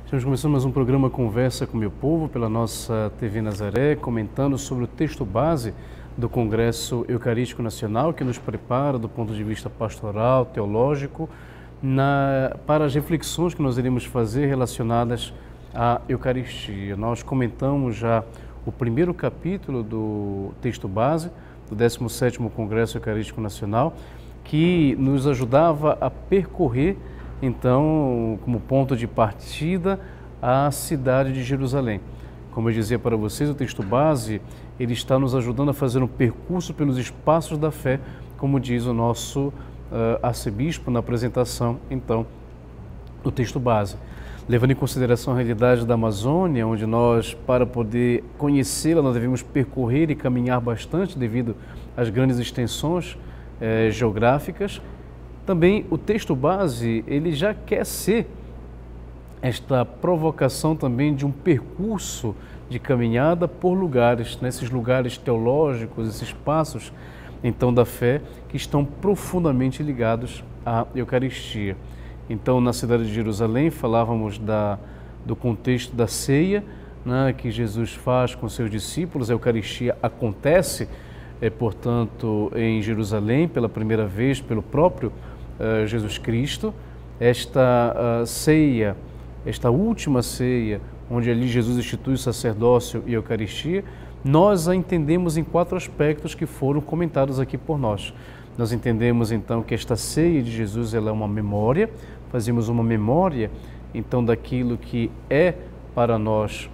Estamos começando mais um programa Conversa com Meu Povo pela nossa TV Nazaré, comentando sobre o texto base do Congresso Eucarístico Nacional, que nos prepara do ponto de vista pastoral, teológico, para as reflexões que nós iremos fazer relacionadas à Eucaristia. Nós comentamos já o primeiro capítulo do texto base do 17º Congresso Eucarístico Nacional, que nos ajudava a percorrer, então, como ponto de partida, a cidade de Jerusalém. Como eu dizia para vocês, o texto base, ele está nos ajudando a fazer um percurso pelos espaços da fé, como diz o nosso arcebispo na apresentação, então, do texto base. Levando em consideração a realidade da Amazônia, onde nós, para poder conhecê-la, nós devemos percorrer e caminhar bastante devido às grandes extensões geográficas. Também o texto base, ele já quer ser esta provocação também de um percurso de caminhada por lugares, nesses lugares teológicos, esses espaços, então, da fé, que estão profundamente ligados à Eucaristia. Então, na cidade de Jerusalém, falávamos do contexto da ceia, né, que Jesus faz com seus discípulos. A Eucaristia acontece, portanto, em Jerusalém, pela primeira vez, pelo próprio Jesus Cristo. Esta ceia, esta última ceia, onde ali Jesus institui o sacerdócio e a Eucaristia, nós a entendemos em 4 aspectos que foram comentados aqui por nós. Nós entendemos então que essa ceia de Jesus ela é uma memória, fazemos uma memória então daquilo que é para nós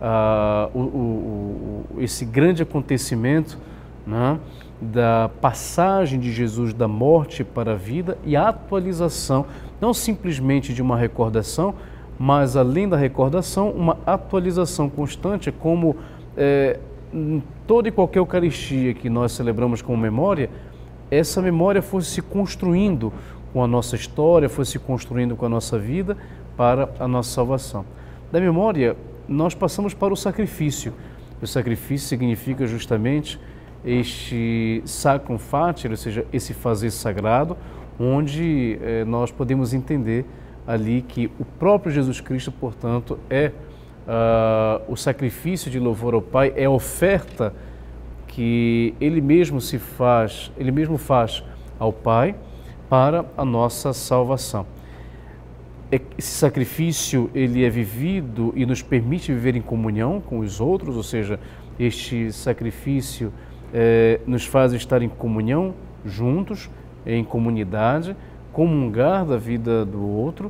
esse grande acontecimento, né, da passagem de Jesus da morte para a vida e a atualização, não simplesmente de uma recordação, mas além da recordação, uma atualização constante, como em toda e qualquer Eucaristia que nós celebramos como memória, essa memória fosse se construindo com a nossa história, fosse se construindo com a nossa vida para a nossa salvação. Da memória, nós passamos para o sacrifício. O sacrifício significa justamente este sacrum facie, ou seja, esse fazer sagrado, onde nós podemos entender ali que o próprio Jesus Cristo, portanto, é o sacrifício de louvor ao Pai, é a oferta que Ele mesmo faz ao Pai para a nossa salvação. Esse sacrifício, ele é vivido e nos permite viver em comunhão com os outros, ou seja, este sacrifício nos faz estar em comunhão, juntos, em comunidade, comungar da vida do outro,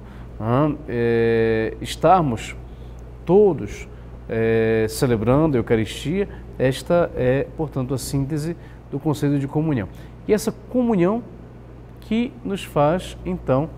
estarmos todos celebrando a Eucaristia. Esta é, portanto, a síntese do conceito de comunhão. E essa comunhão que nos faz, então,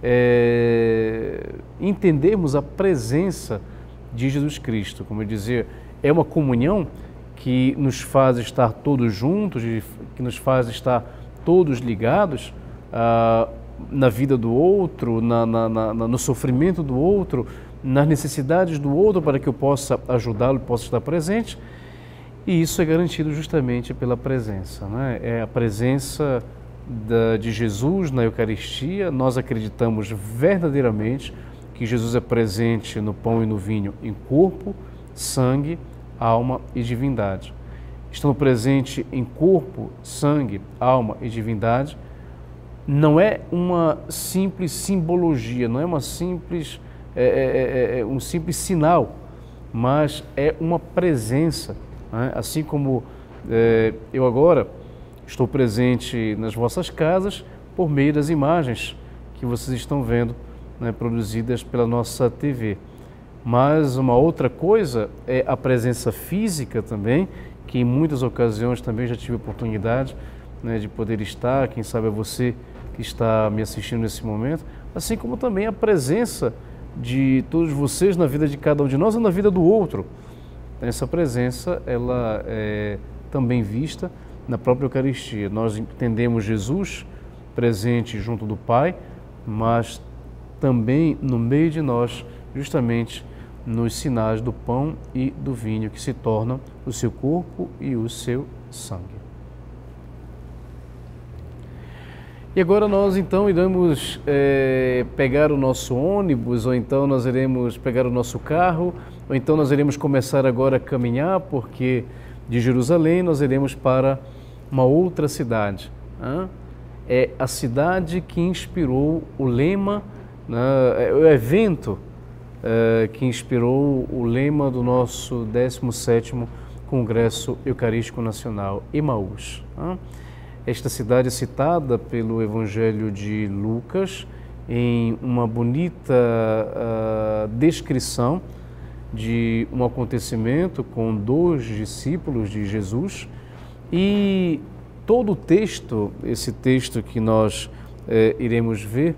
entendermos a presença de Jesus Cristo. Como eu dizia, é uma comunhão que nos faz estar todos juntos, que nos faz estar todos ligados na vida do outro, no sofrimento do outro, nas necessidades do outro, para que eu possa ajudá-lo, possa estar presente. E isso é garantido justamente pela presença, né? É a presença de Jesus na Eucaristia. Nós acreditamos verdadeiramente que Jesus é presente no pão e no vinho em corpo, sangue, alma e divindade. Estando presente em corpo, sangue, alma e divindade, não é uma simples simbologia, não é uma simples, um simples sinal, mas é uma presença, né? Assim como eu agora estou presente nas vossas casas por meio das imagens que vocês estão vendo, né, produzidas pela nossa TV. Mas uma outra coisa é a presença física também, que em muitas ocasiões também já tive a oportunidade, né, de poder estar, quem sabe é você que está me assistindo nesse momento, assim como também a presença de todos vocês na vida de cada um de nós e na vida do outro. Essa presença, ela é também vista na própria Eucaristia. Nós entendemos Jesus presente junto do Pai, mas também no meio de nós, justamente nos sinais do pão e do vinho, que se tornam o seu corpo e o seu sangue. E agora nós então iremos pegar o nosso ônibus, ou então nós iremos pegar o nosso carro, ou então nós iremos começar agora a caminhar, porque de Jerusalém nós iremos para uma outra cidade. É a cidade que inspirou o lema, o evento que inspirou o lema do nosso 17º Congresso Eucarístico Nacional, Emaús. Esta cidade é citada pelo Evangelho de Lucas em uma bonita descrição de um acontecimento com 2 discípulos de Jesus, e todo o texto, esse texto que nós iremos ver,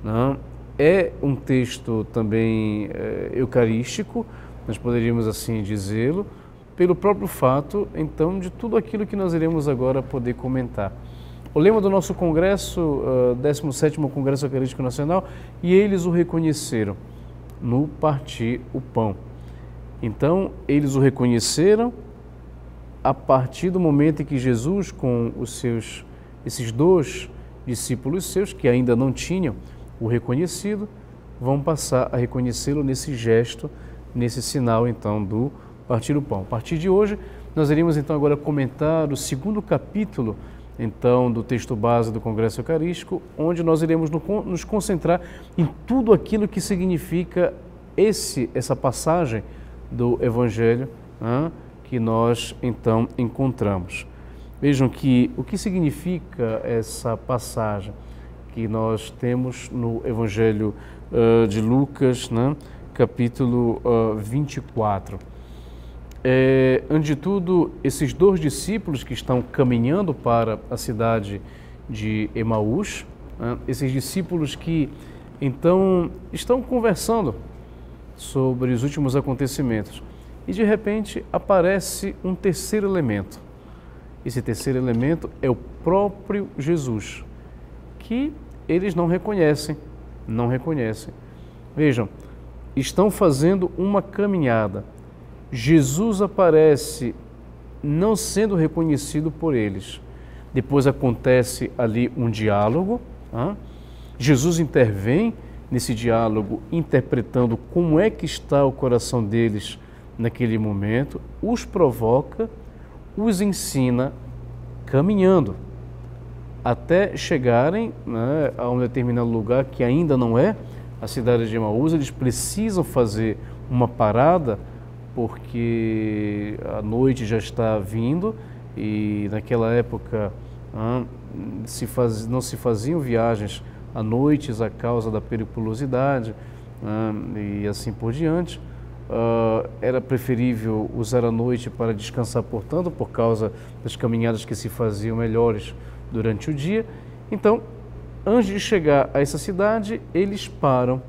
é um texto também eucarístico, nós poderíamos assim dizê-lo, pelo próprio fato, então, de tudo aquilo que nós iremos agora poder comentar. O lema do nosso congresso, 17º Congresso Eucarístico Nacional, e eles o reconheceram no partir o pão. Então, eles o reconheceram a partir do momento em que Jesus, com esses 2 discípulos seus, que ainda não tinham o reconhecido, vão passar a reconhecê-lo nesse gesto, nesse sinal, então, do partir o pão. A partir de hoje, nós iremos então agora comentar o 2º capítulo, então, do texto base do Congresso Eucarístico, onde nós iremos nos concentrar em tudo aquilo que significa essa passagem do Evangelho que nós então encontramos. Vejam que o que significa essa passagem que nós temos no Evangelho de Lucas, capítulo 24. Antes de tudo, esses 2 discípulos que estão caminhando para a cidade de Emaús, esses discípulos que então estão conversando sobre os últimos acontecimentos, e de repente aparece um terceiro elemento. Esse terceiro elemento é o próprio Jesus, que eles não reconhecem. Vejam, estão fazendo uma caminhada. Jesus aparece não sendo reconhecido por eles. Depois acontece ali um diálogo. Jesus intervém nesse diálogo, interpretando como é que está o coração deles naquele momento, os provoca, os ensina, caminhando, até chegarem a um determinado lugar que ainda não é a cidade de Emaús. Eles precisam fazer uma parada, porque a noite já está vindo, e naquela época não se faziam viagens à noite a causa da periculosidade e assim por diante. Era preferível usar a noite para descansar, portanto, por causa das caminhadas que se faziam melhores durante o dia. Então, antes de chegar a essa cidade, eles param.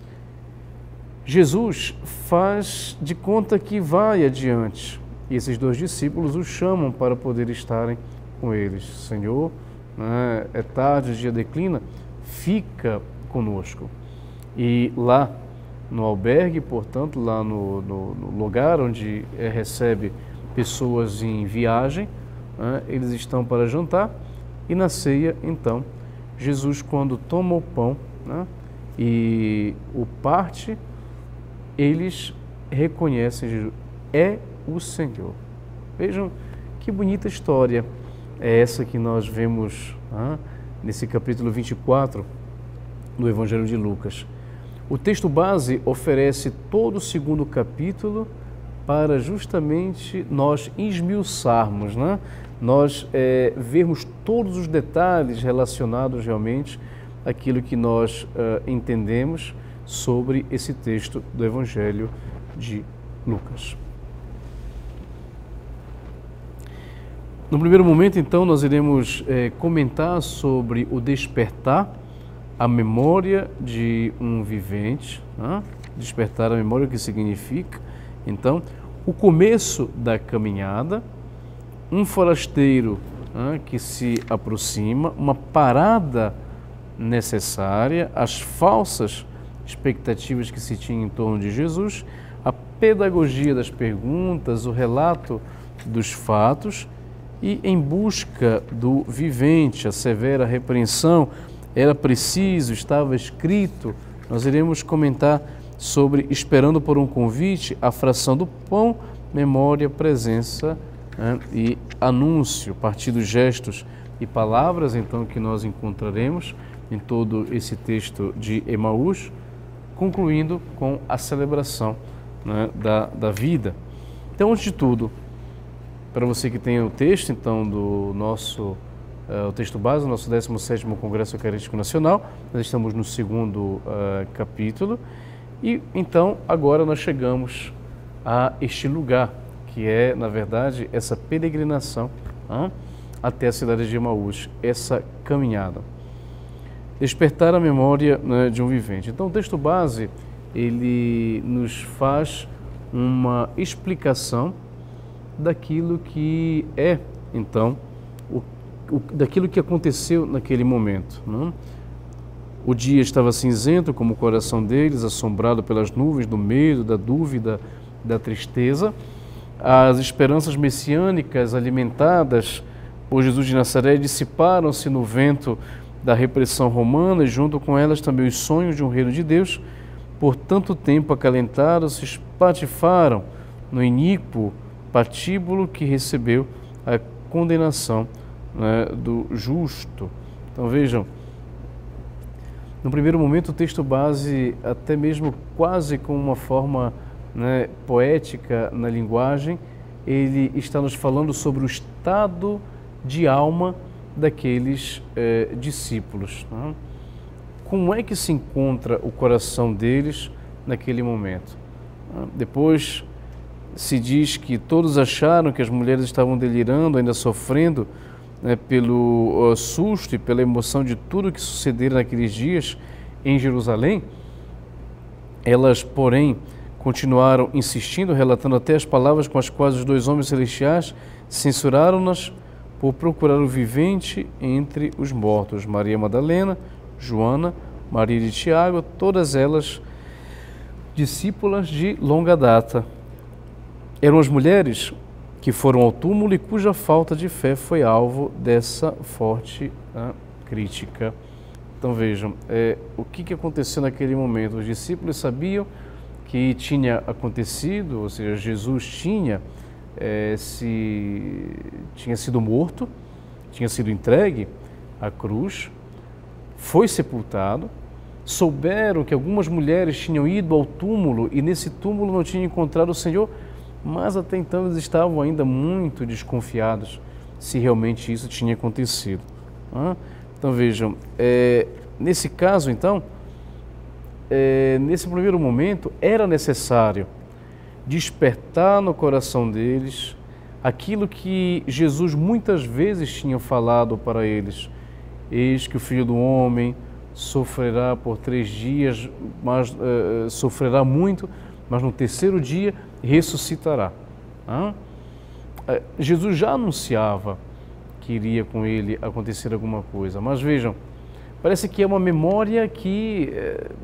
Jesus faz de conta que vai adiante, e esses 2 discípulos o chamam para poder estarem com eles. Senhor, é tarde, o dia declina, fica conosco. E lá no albergue, portanto, lá no lugar onde recebe pessoas em viagem, eles estão para jantar, e na ceia, então, Jesus, quando toma o pão e o parte, eles reconhecem Jesus, é o Senhor. Vejam que bonita história é essa que nós vemos nesse capítulo 24 do Evangelho de Lucas. O texto base oferece todo o 2º capítulo para justamente nós esmiuçarmos, nós vermos todos os detalhes relacionados realmente àquilo que nós entendemos sobre esse texto do Evangelho de Lucas. No primeiro momento, então, nós iremos comentar sobre o despertar a memória de um vivente, despertar a memória, o que significa, então, o começo da caminhada, um forasteiro que se aproxima, uma parada necessária, as falsas expectativas que se tinha em torno de Jesus, a pedagogia das perguntas, o relato dos fatos e em busca do vivente. A severa repreensão era preciso, estava escrito. Nós iremos comentar sobre esperando por um convite, a fração do pão, memória, presença, né, e anúncio, a partir dos gestos e palavras, então, que nós encontraremos em todo esse texto de Emaús, concluindo com a celebração, né, da vida. Então, antes de tudo, para você que tem o texto, então, do nosso o texto base do nosso 17º Congresso Eucarístico Nacional, nós estamos no segundo capítulo, e então agora nós chegamos a este lugar, que é, na verdade, essa peregrinação até a cidade de Emaús, essa caminhada. Despertar a memória, né, de um vivente. Então, o texto base, ele nos faz uma explicação daquilo que é, então, daquilo que aconteceu naquele momento. Né? O dia estava cinzento como o coração deles, assombrado pelas nuvens do medo, da dúvida, da tristeza. As esperanças messiânicas alimentadas por Jesus de Nazaré dissiparam-se no vento da repressão romana, e junto com elas também os sonhos de um reino de Deus. Por tanto tempo acalentaram-se, espatifaram no iníquo patíbulo que recebeu a condenação, né, do justo. Então vejam, no primeiro momento o texto base, até mesmo quase com uma forma, né, poética na linguagem, ele está nos falando sobre o estado de alma daqueles discípulos. Né? Como é que se encontra o coração deles naquele momento? Depois se diz que todos acharam que as mulheres estavam delirando, ainda sofrendo, né, pelo susto e pela emoção de tudo que sucedera naqueles dias em Jerusalém. Elas, porém, continuaram insistindo, relatando até as palavras com as quais os dois homens celestiais censuraram-nas por procurar o vivente entre os mortos. Maria Madalena, Joana, Maria de Tiago, todas elas discípulas de longa data. Eram as mulheres que foram ao túmulo e cuja falta de fé foi alvo dessa forte crítica. Então vejam, o que aconteceu naquele momento. Os discípulos sabiam que tinha acontecido, ou seja, Jesus tinha sido morto, tinha sido entregue à cruz, foi sepultado. Souberam que algumas mulheres tinham ido ao túmulo e nesse túmulo não tinham encontrado o Senhor, mas até então eles estavam ainda muito desconfiados se realmente isso tinha acontecido. Então vejam, nesse caso então, nesse primeiro momento era necessário despertar no coração deles aquilo que Jesus muitas vezes tinha falado para eles: eis que o Filho do Homem sofrerá por 3 dias, mas sofrerá muito, mas no terceiro dia ressuscitará. Jesus já anunciava que iria com ele acontecer alguma coisa, mas vejam, parece que é uma memória que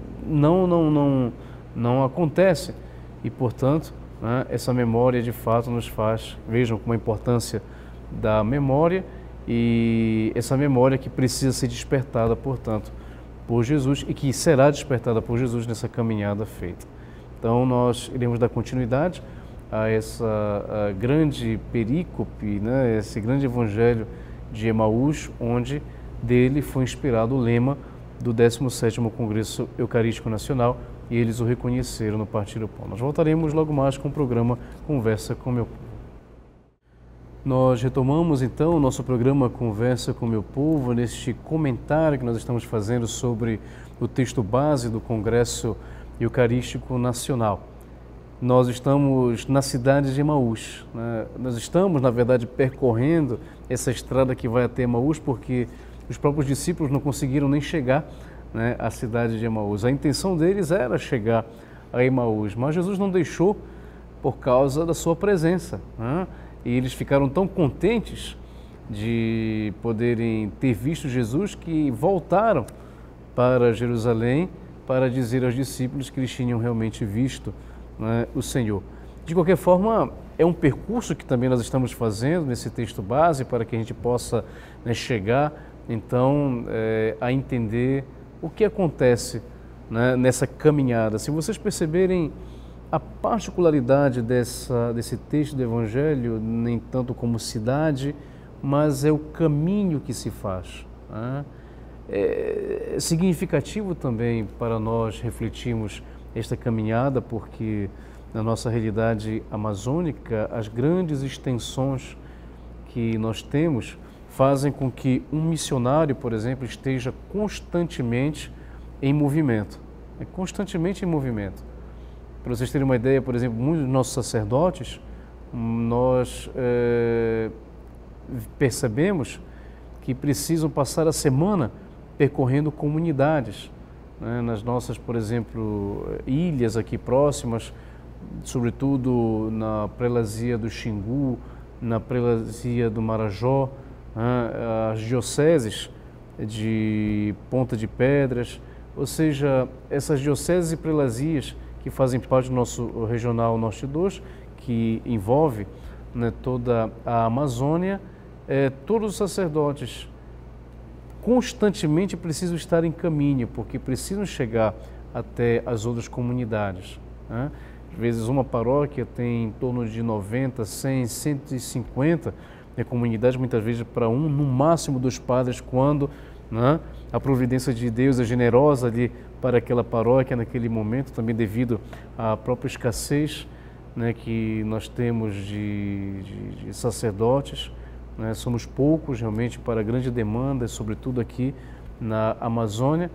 não acontece e, portanto, né, essa memória de fato nos faz, vejam como a importância da memória, e essa memória que precisa ser despertada, portanto, por Jesus e que será despertada por Jesus nessa caminhada feita. Então nós iremos dar continuidade a essa grande perícope, né, esse grande evangelho de Emaús, onde dele foi inspirado o lema do 17º Congresso Eucarístico Nacional, e eles o reconheceram no partir do pão. Nós voltaremos logo mais com o programa Conversa com Meu Povo. Nós retomamos então o nosso programa Conversa com Meu Povo, neste comentário que nós estamos fazendo sobre o texto base do Congresso Eucarístico Nacional. Nós estamos na cidade de Emaús, né? Nós estamos, na verdade, percorrendo essa estrada que vai até Emaús, porque os próprios discípulos não conseguiram nem chegar, né, à cidade de Emaús. A intenção deles era chegar a Emaús, mas Jesus não deixou por causa da sua presença, né? E eles ficaram tão contentes de poderem ter visto Jesus que voltaram para Jerusalém para dizer aos discípulos que eles tinham realmente visto, né, o Senhor. De qualquer forma, é um percurso que também nós estamos fazendo nesse texto base para que a gente possa, né, chegar, então, a entender o que acontece, né, nessa caminhada. Se vocês perceberem a particularidade desse texto do Evangelho, nem tanto como cidade, mas é o caminho que se faz, né? É significativo também para nós refletirmos esta caminhada, porque na nossa realidade amazônica, as grandes extensões que nós temos fazem com que um missionário, por exemplo, esteja constantemente em movimento. É constantemente em movimento. Para vocês terem uma ideia, por exemplo, muitos dos nossos sacerdotes, nós percebemos que precisam passar a semana percorrendo comunidades, né, nas nossas, por exemplo, ilhas aqui próximas, sobretudo na prelazia do Xingu, na prelazia do Marajó, né, as dioceses de Ponta de Pedras, ou seja, essas dioceses e prelazias que fazem parte do nosso regional Norte 2, que envolve, né, toda a Amazônia, todos os sacerdotes constantemente precisam estar em caminho, porque precisam chegar até as outras comunidades, né? Às vezes uma paróquia tem em torno de 90, 100, 150 comunidades, muitas vezes para um, no máximo 2 padres, quando, né, a providência de Deus é generosa ali para aquela paróquia naquele momento, também devido à própria escassez, né, que nós temos de sacerdotes, né? Somos poucos realmente para a grande demanda, sobretudo aqui na Amazônia.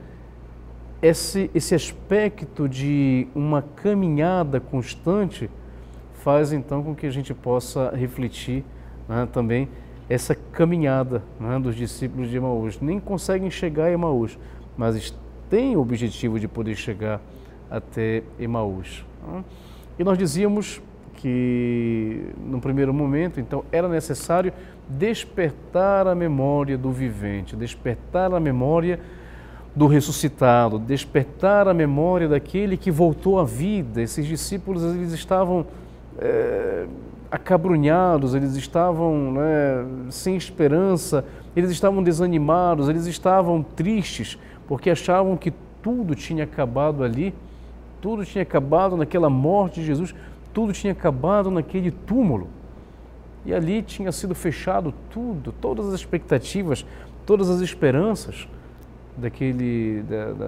Esse aspecto de uma caminhada constante faz então com que a gente possa refletir, né, também essa caminhada, né, dos discípulos de Emaús. Nem conseguem chegar a Emaús, mas têm o objetivo de poder chegar até Emaús, né? E nós dizíamos que, no primeiro momento, então, era necessário despertar a memória do vivente, despertar a memória do ressuscitado, despertar a memória daquele que voltou à vida. Esses discípulos, eles estavam acabrunhados, eles estavam, né, sem esperança, eles estavam desanimados, eles estavam tristes, porque achavam que tudo tinha acabado ali, tudo tinha acabado naquela morte de Jesus, tudo tinha acabado naquele túmulo. E ali tinha sido fechado tudo, todas as expectativas, todas as esperanças daquele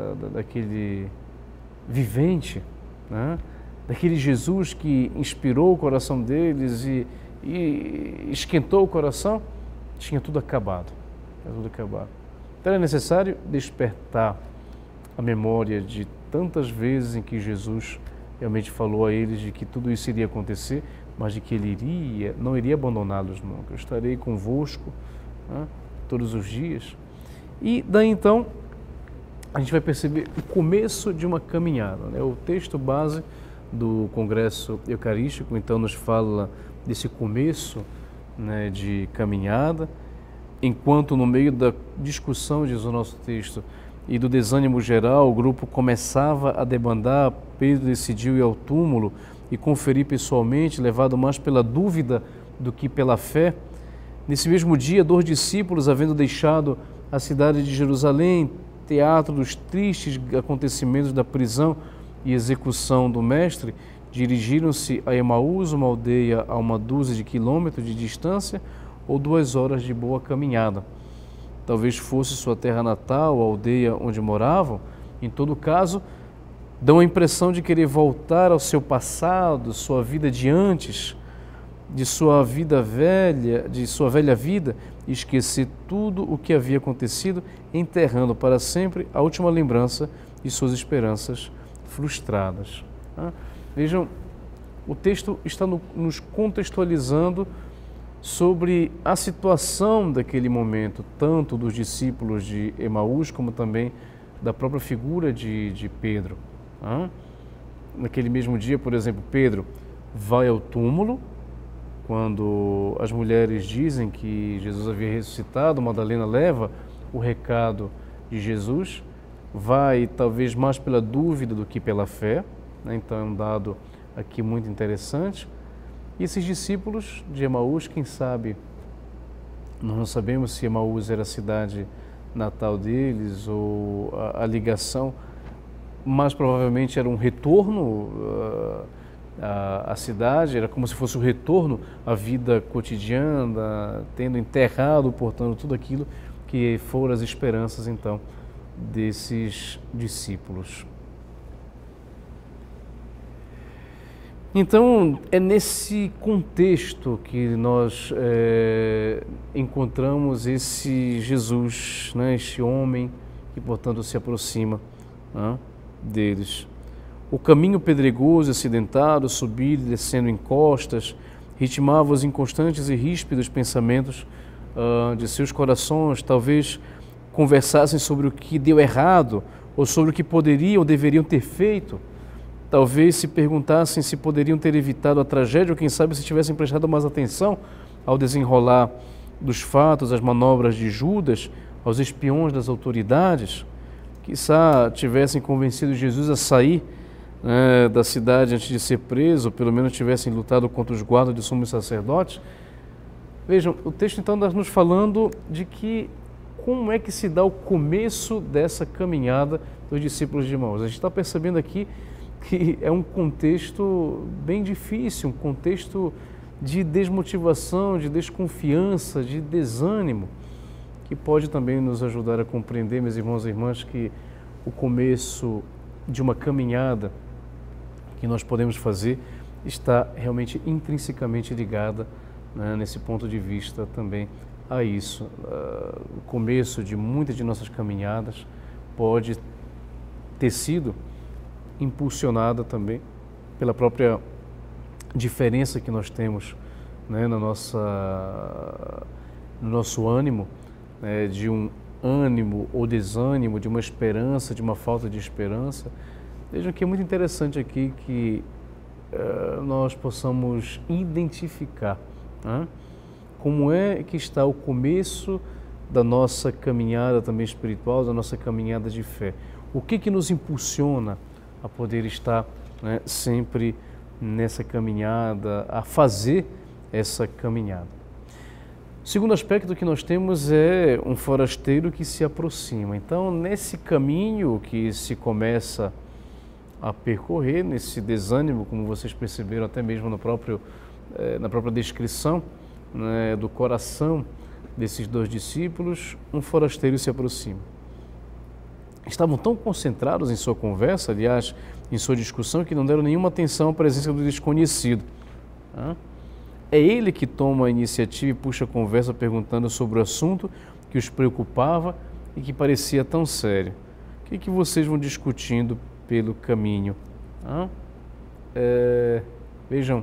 vivente, né? Daquele Jesus que inspirou o coração deles e esquentou o coração. Tinha tudo acabado, tinha tudo acabado. Então era necessário despertar a memória de tantas vezes em que Jesus realmente falou a eles de que tudo isso iria acontecer, mas de que Ele não iria abandoná-los nunca. Eu estarei convosco, né, todos os dias. E daí então a gente vai perceber o começo de uma caminhada, né? O texto base do Congresso Eucarístico então nos fala desse começo, né, de caminhada, enquanto no meio da discussão, diz o nosso texto, e do desânimo geral, o grupo começava a debandar. Pedro decidiu ir ao túmulo e conferir pessoalmente, levado mais pela dúvida do que pela fé. Nesse mesmo dia, 2 discípulos, havendo deixado a cidade de Jerusalém, teatro dos tristes acontecimentos da prisão e execução do Mestre, dirigiram-se a Emaús, uma aldeia a 12 quilômetros de distância, ou 2 horas de boa caminhada. Talvez fosse sua terra natal, a aldeia onde moravam. Em todo caso, dão a impressão de querer voltar ao seu passado, sua vida de antes, de sua vida velha, de sua velha vida, e esquecer tudo o que havia acontecido, enterrando para sempre a última lembrança e suas esperanças frustradas. Vejam, o texto está nos contextualizando sobre a situação daquele momento, tanto dos discípulos de Emaús, como também da própria figura de Pedro. Naquele mesmo dia, por exemplo, Pedro vai ao túmulo, quando as mulheres dizem que Jesus havia ressuscitado, Madalena leva o recado de Jesus, vai talvez mais pela dúvida do que pela fé, né? Então é um dado aqui muito interessante. E esses discípulos de Emaús, quem sabe, nós não sabemos se Emaús era a cidade natal deles ou a ligação, mas provavelmente era um retorno à cidade, era como se fosse um retorno à vida cotidiana, tendo enterrado, portanto, tudo aquilo que foram as esperanças, então, desses discípulos. Então, é nesse contexto que nós encontramos esse Jesus, né, este homem que, portanto, se aproxima, né, deles. O caminho pedregoso e acidentado, subindo e descendo encostas, ritmava os inconstantes e ríspidos pensamentos de seus corações, talvez conversassem sobre o que deu errado ou sobre o que poderiam ou deveriam ter feito. Talvez se perguntassem se poderiam ter evitado a tragédia ou, quem sabe, se tivessem prestado mais atenção ao desenrolar dos fatos, às manobras de Judas, aos espiões das autoridades. Quizá tivessem convencido Jesus a sair da cidade antes de ser preso, ou pelo menos tivessem lutado contra os guardas de sumos sacerdotes. Vejam, o texto então está nos falando de que como é que se dá o começo dessa caminhada dos discípulos de Emaús. A gente está percebendo aqui que é um contexto bem difícil, um contexto de desmotivação, de desconfiança, de desânimo, que pode também nos ajudar a compreender, meus irmãos e irmãs, que o começo de uma caminhada que nós podemos fazer está realmente intrinsecamente ligada, né, nesse ponto de vista também a isso. O começo de muitas de nossas caminhadas pode ter sido impulsionada também pela própria diferença que nós temos, né, no nosso ânimo, né, de um ânimo ou desânimo, de uma esperança, de uma falta de esperança. Vejam que é muito interessante aqui que nós possamos identificar, né, como é que está o começo da nossa caminhada também espiritual, da nossa caminhada de fé. O que nos impulsiona a poder estar, né, sempre nessa caminhada, a fazer essa caminhada. O segundo aspecto que nós temos é um forasteiro que se aproxima. Então, nesse caminho que se começa a percorrer, nesse desânimo, como vocês perceberam até mesmo na própria descrição, né, do coração desses dois discípulos, um forasteiro se aproxima. Estavam tão concentrados em sua conversa, aliás, em sua discussão, que não deram nenhuma atenção à presença do desconhecido. É ele que toma a iniciativa e puxa a conversa perguntando sobre o assunto que os preocupava e que parecia tão sério. O que vocês vão discutindo pelo caminho? Vejam,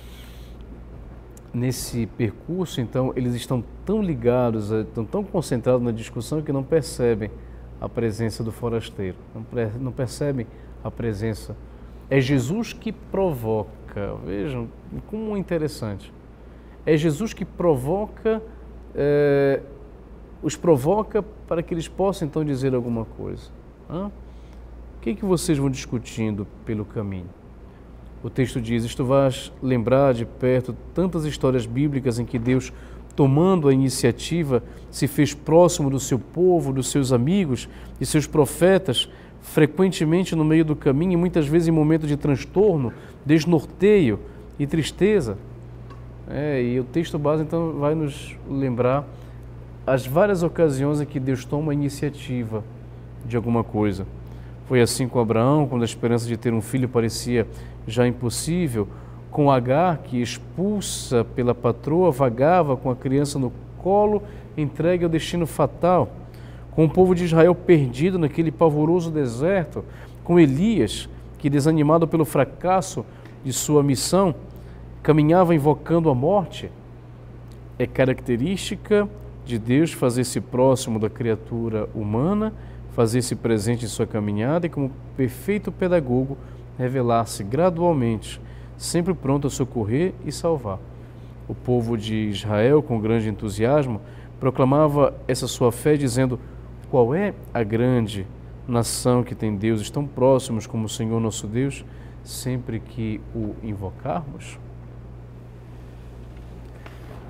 nesse percurso, então, eles estão tão ligados, estão tão concentrados na discussão que não percebem a presença do forasteiro, não percebem a presença. É Jesus que provoca, vejam como é interessante. É Jesus que provoca, os provoca para que eles possam então dizer alguma coisa. O que vocês vão discutindo pelo caminho? O texto diz: isto vais lembrar de perto tantas histórias bíblicas em que Deus, tomando a iniciativa, se fez próximo do seu povo, dos seus amigos e seus profetas, frequentemente no meio do caminho e muitas vezes em momentos de transtorno, desnorteio e tristeza. E o texto base então vai nos lembrar as várias ocasiões em que Deus toma a iniciativa de alguma coisa. Foi assim com Abraão, quando a esperança de ter um filho parecia já impossível, com Agar, que, expulsa pela patroa, vagava com a criança no colo, entregue ao destino fatal, com o povo de Israel perdido naquele pavoroso deserto, com Elias, que, desanimado pelo fracasso de sua missão, caminhava invocando a morte. É característica de Deus fazer-se próximo da criatura humana, fazer-se presente em sua caminhada e, como perfeito pedagogo, revelar-se gradualmente, sempre pronto a socorrer e salvar. O povo de Israel, com grande entusiasmo, proclamava essa sua fé, dizendo: qual é a grande nação que tem deuses tão próximos como o Senhor nosso Deus, sempre que o invocarmos?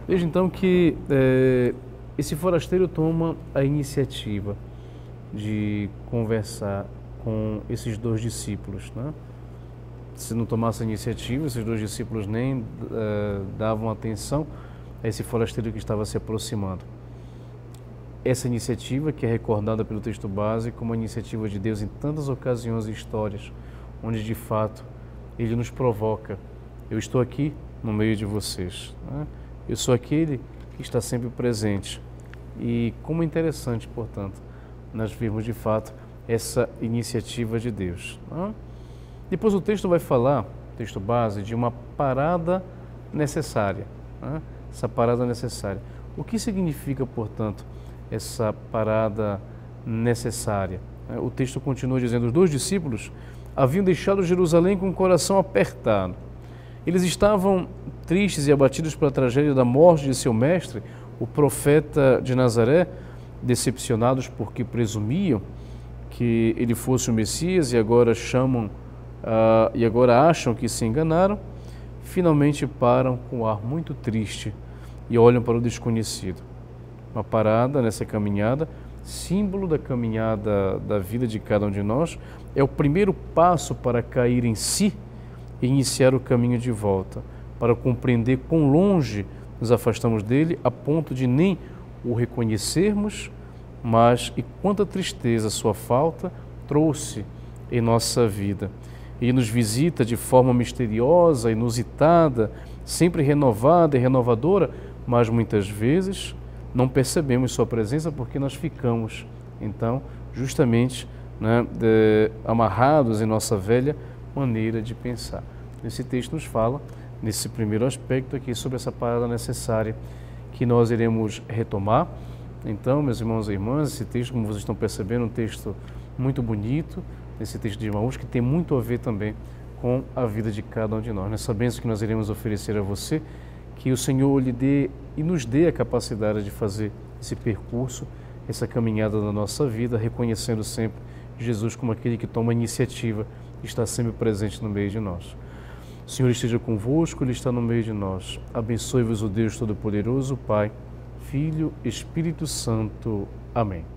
Veja então que esse forasteiro toma a iniciativa de conversar com esses dois discípulos, né? Se não tomasse a iniciativa, esses dois discípulos nem davam atenção a esse forasteiro que estava se aproximando. Essa iniciativa, que é recordada pelo texto base como a iniciativa de Deus em tantas ocasiões e histórias, onde de fato Ele nos provoca. Eu estou aqui no meio de vocês, né? Eu sou aquele que está sempre presente. E como é interessante, portanto, nós vimos de fato essa iniciativa de Deus, né? Depois o texto vai falar, texto base, de uma parada necessária, né? Essa parada necessária. O que significa, portanto, essa parada necessária? O texto continua dizendo: os dois discípulos haviam deixado Jerusalém com o coração apertado. Eles estavam tristes e abatidos pela tragédia da morte de seu mestre, o profeta de Nazaré, decepcionados porque presumiam que ele fosse o Messias e agora acham que se enganaram. Finalmente param com um ar muito triste e olham para o desconhecido. Uma parada nessa caminhada, símbolo da caminhada da vida de cada um de nós, é o primeiro passo para cair em si e iniciar o caminho de volta, para compreender quão longe nos afastamos dele, a ponto de nem o reconhecermos, mas e quanta tristeza sua falta trouxe em nossa vida. Ele nos visita de forma misteriosa, inusitada, sempre renovada e renovadora, mas muitas vezes não percebemos sua presença porque nós ficamos, então, justamente, né, amarrados em nossa velha maneira de pensar. Esse texto nos fala, nesse primeiro aspecto aqui, sobre essa parada necessária que nós iremos retomar. Então, meus irmãos e irmãs, esse texto, como vocês estão percebendo, é um texto muito bonito, esse texto de Emaús, que tem muito a ver também com a vida de cada um de nós. Nessa bênção que nós iremos oferecer a você, que o Senhor lhe dê e nos dê a capacidade de fazer esse percurso, essa caminhada da nossa vida, reconhecendo sempre Jesus como aquele que toma a iniciativa e está sempre presente no meio de nós. O Senhor esteja convosco, Ele está no meio de nós. Abençoe-vos o Deus Todo-Poderoso, Pai, Filho, Espírito Santo. Amém.